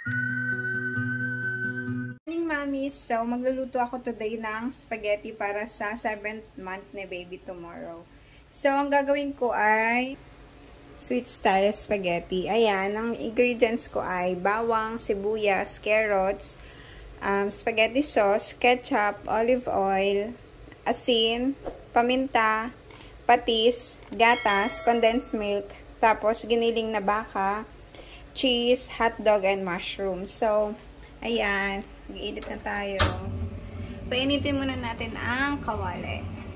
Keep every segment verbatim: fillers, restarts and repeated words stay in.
Morning, Mommies! So, magluluto ako today ng spaghetti para sa seventh month ni baby tomorrow. So, ang gagawin ko ay sweet style spaghetti. Ayan, ang ingredients ko ay bawang, sibuyas, carrots, um, spaghetti sauce, ketchup, olive oil, asin, paminta, patis, gatas, condensed milk, tapos giniling na baka, cheese, hotdog, and mushroom. So, ayan, mag-edit na tayo. Painitin muna natin ang kawali.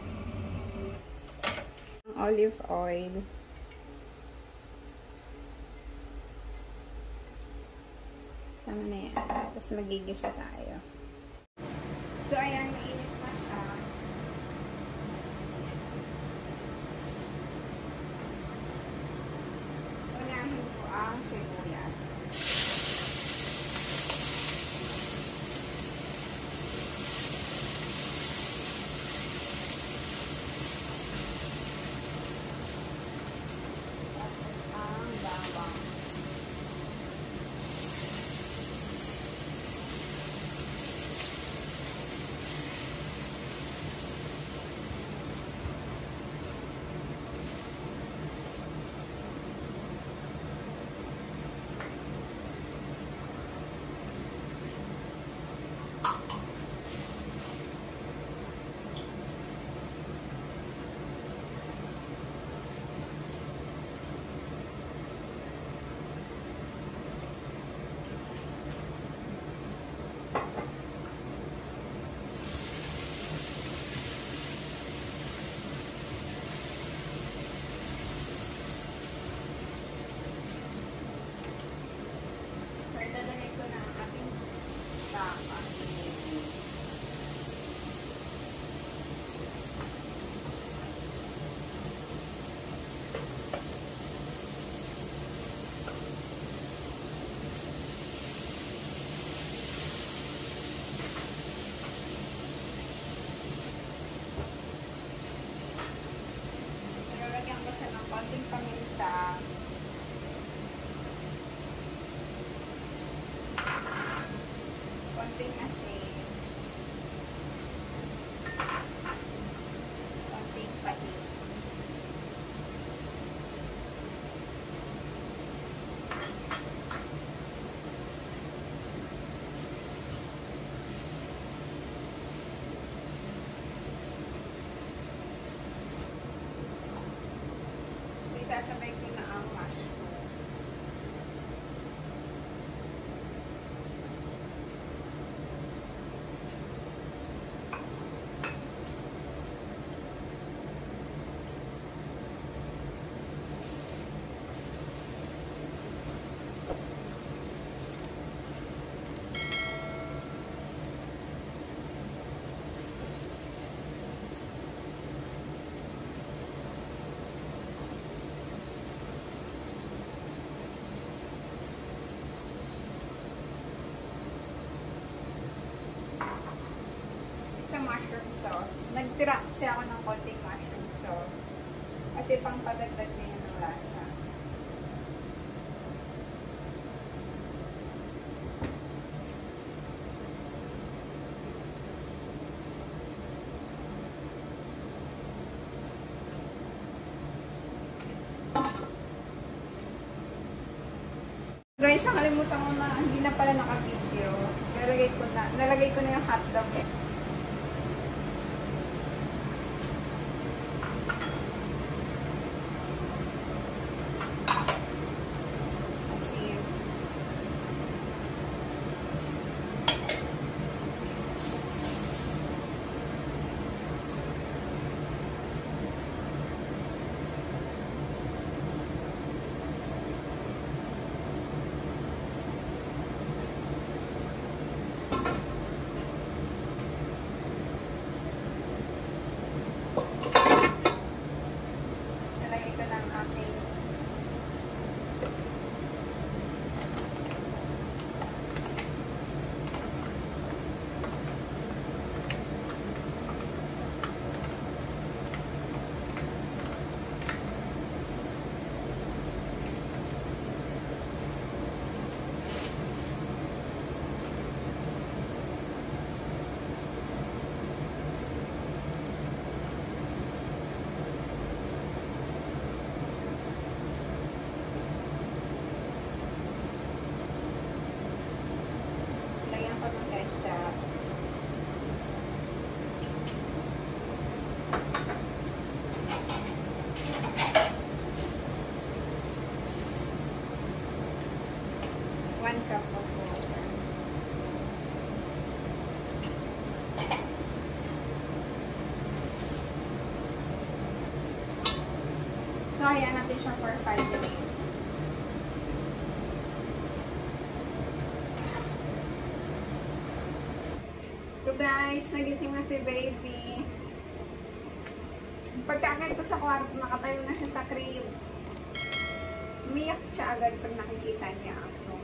Olive oil. Tama na yan. Tapos magigisa tayo. So, ayan, mainit na siya. Unahin ko ang sibuyas. Tapos ang bawang. Ilalagay ko na ang ating baka. Ilalagyan ko siya ng konting paminta. Konting asin, konting patis, isasabay ko na ang mushroom. Mushroom sauce. Nagtira kasi ako ng konting mushroom sauce. Kasi pang padagdag na yun ng lasa. Guys, nakalimutan ko na, hindi na pala naka-video. Nalagay ko na, nalagay ko na yung hotdog eh. one cup of water. So, hayaan natin siya for five minutes. So, guys, nagising na si baby. Pagkaakit ko sa kwarto, nakatayo na siya sa crib. Umiyak siya agad pag nakikita niya ako.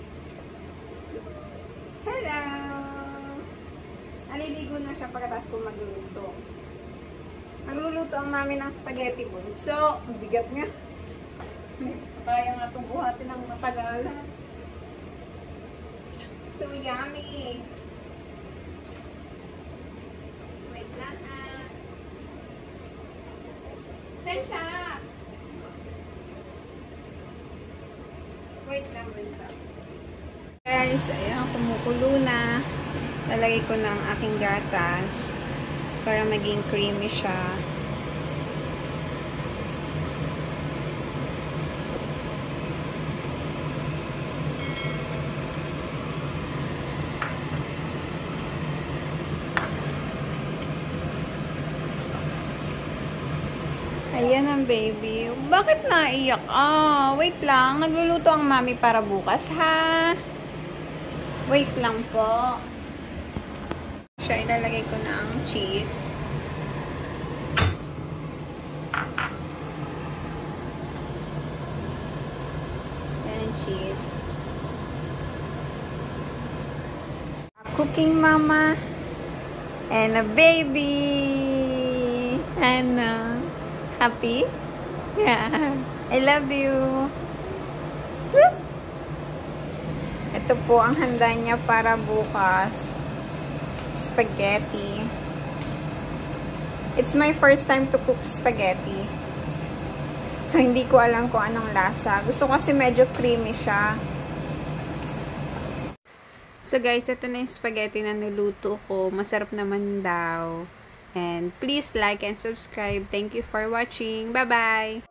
Hello! Naliligo na siya pagkatapos ko magluluto. Magluluto ang mami ng spaghetti bunso. Ang bigat niya. Kaya nga itong buhatin ng matagalan. So yummy! Wait lang ha. Tensya! Wait lang, bunso. Guys, ayan, kumukulo na. Lalagay ko ng aking gatas para maging creamy siya. Ayan ang baby. Bakit naiyak? Ah, wait lang. Nagluluto ang mami para bukas, ha? Wait lang po. Siya, ilalagay ko na ang cheese. Ayan ang cheese. A cooking mama. And a baby. And uh, happy? Yeah. I love you. Ito po ang handa niya para bukas. Spaghetti. It's my first time to cook spaghetti. So, hindi ko alam kung anong lasa. Gusto ko kasi medyo creamy siya. So, guys, ito na yung spaghetti na niluto ko. Masarap naman daw. And please like and subscribe. Thank you for watching. Bye-bye!